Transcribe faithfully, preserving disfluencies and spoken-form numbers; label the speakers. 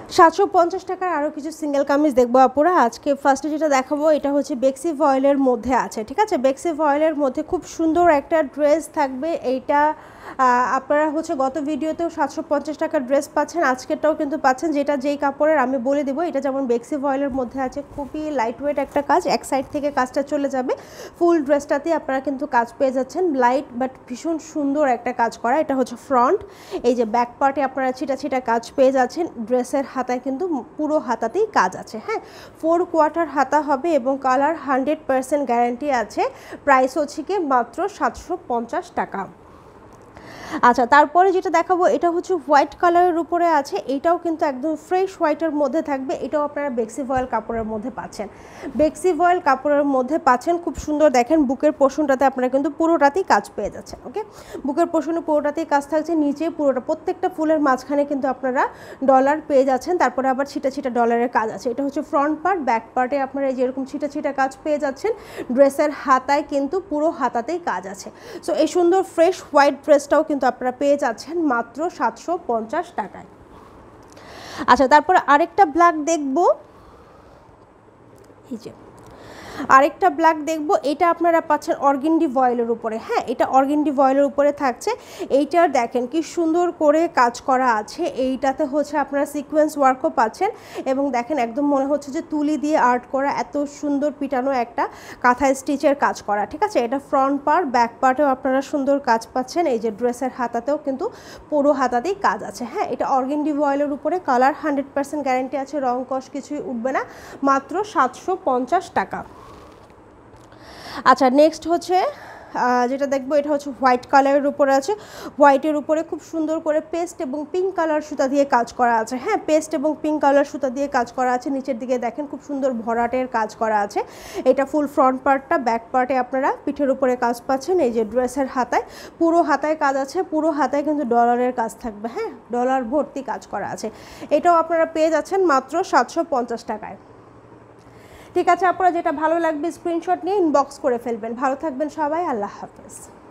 Speaker 1: সাতশো পঞ্চাশ টাকার আরও কিছু সিঙ্গেল কামিজ দেখবো আপুরা। আজকে ফার্স্টে যেটা দেখাবো এটা হচ্ছে বেক্সি ভয়েলের মধ্যে আছে, ঠিক আছে। বেক্সি ভয়েলের মধ্যে খুব সুন্দর একটা ড্রেস থাকবে। এইটা আপনারা হচ্ছে গত ভিডিওতেও সাতশো পঞ্চাশ টাকার ড্রেস পাচ্ছেন, আজকেরটাও কিন্তু পাচ্ছেন, যেটা যেই কাপড়ের আমি বলে দেবো। এটা যেমন বেক্সি ভয়েলের মধ্যে আছে, খুবই লাইট ওয়েট একটা কাজ, এক সাইড থেকে কাজটা চলে যাবে, ফুল ড্রেসটাতে আপনারা কিন্তু কাজ পেয়ে যাচ্ছেন। লাইট বাট ভীষণ সুন্দর একটা কাজ করা। এটা হচ্ছে ফ্রন্ট, এই যে ব্যাক পার্টে আপনারা ছিটা ছিটা কাজ পেয়ে যাচ্ছেন। ড্রেসের হাতায় কিন্তু পুরো হাতাতেই কাজ আছে, হ্যাঁ, ফোর কোয়ার্টার হাতা হবে এবং কালার হান্ড্রেড পার্সেন্ট গ্যারান্টি আছে। প্রাইস হচ্ছে কি মাত্র সাতশো পঞ্চাশ টাকা। আচ্ছা, তারপরে যেটা দেখাবো এটা হচ্ছে হোয়াইট কালারের উপরে আছে, এটাও কিন্তু একদম ফ্রেশ হোয়াইটের মধ্যে থাকবে। এটাও আপনারা বেক্সি ভয়েল কাপড়ের মধ্যে পাচ্ছেন, বেক্সি ভয়েল কাপড়ের মধ্যে পাচ্ছেন। খুব সুন্দর দেখেন, বুকের পোর্শনটাতে আপনারা কিন্তু পুরোটাতেই কাজ পেয়ে যাচ্ছেন। ওকে, বুকের পোর্শনে পুরোটাতেই কাজ থাকছে, নিচে পুরোটা প্রত্যেকটা ফুলের মাঝখানে কিন্তু আপনারা ডলার পেয়ে যাচ্ছেন। তারপরে আবার ছিটা ছিটা ডলারের কাজ আছে। এটা হচ্ছে ফ্রন্ট পার্ট, ব্যাক পার্টে আপনারা এই যেরকম ছিটা ছিটা কাজ পেয়ে যাচ্ছেন। ড্রেসের হাতায় কিন্তু পুরো হাতাতেই কাজ আছে। সো এই সুন্দর ফ্রেশ হোয়াইট ড্রেসটাও কিন্তু আপনারা পেয়ে যাচ্ছেন মাত্র সাতশো পঞ্চাশ টাকায়। আচ্ছা, তারপর আরেকটা ব্ল্যাক দেখব, এই যে আরেকটা ব্ল্যাক দেখব। এটা আপনারা পাচ্ছেন অর্গেন্ডি ভয়েলের উপরে, হ্যাঁ, এটা অর্গেন্ডি ভয়েলের উপরে থাকছে। এইটার দেখেন কি সুন্দর করে কাজ করা আছে। এইটাতে হচ্ছে আপনারা সিকোয়েন্স ওয়ার্কও পাচ্ছেন এবং দেখেন একদম মনে হচ্ছে যে তুলি দিয়ে আর্ট করা, এত সুন্দর পিটানো একটা কাঁথা স্টিচের কাজ করা, ঠিক আছে। এটা ফ্রন্ট পার্ট, ব্যাক পার্টেও আপনারা সুন্দর কাজ পাচ্ছেন। এই যে ড্রেসের হাতাতেও কিন্তু পুরো হাতাতেই কাজ আছে, হ্যাঁ। এটা অর্গেন্ডি ভয়েলের উপরে, কালার হান্ড্রেড পার্সেন্ট গ্যারান্টি আছে, রং কস কিছুই উঠবে না, মাত্র সাতশো পঞ্চাশ টাকা। আচ্ছা, নেক্সট হচ্ছে যেটা দেখবো এটা হচ্ছে হোয়াইট কালারের উপরে আছে। হোয়াইটের উপরে খুব সুন্দর করে পেস্ট এবং পিঙ্ক কালার সুতা দিয়ে কাজ করা আছে, হ্যাঁ, পেস্ট এবং পিঙ্ক কালার সুতা দিয়ে কাজ করা আছে। নিচের দিকে দেখেন খুব সুন্দর ভরাটের কাজ করা আছে। এটা ফুল ফ্রন্ট পার্টটা, ব্যাক পার্টে আপনারা পিঠের উপরে কাজ পাচ্ছেন। এই যে ড্রেসের হাতায় পুরো হাতায় কাজ আছে, পুরো হাতায় কিন্তু ডলারের কাজ থাকবে, হ্যাঁ, ডলার ভর্তি কাজ করা আছে। এটাও আপনারা পেয়ে যাচ্ছেন মাত্র সাতশো পঞ্চাশ টাকায়। ঠিক আছে, আপনারা যেটা ভালো লাগবে স্ক্রিনশট নিয়ে ইনবক্স করে ফেলবেন। ভালো থাকবেন সবাই, আল্লাহ হাফেজ।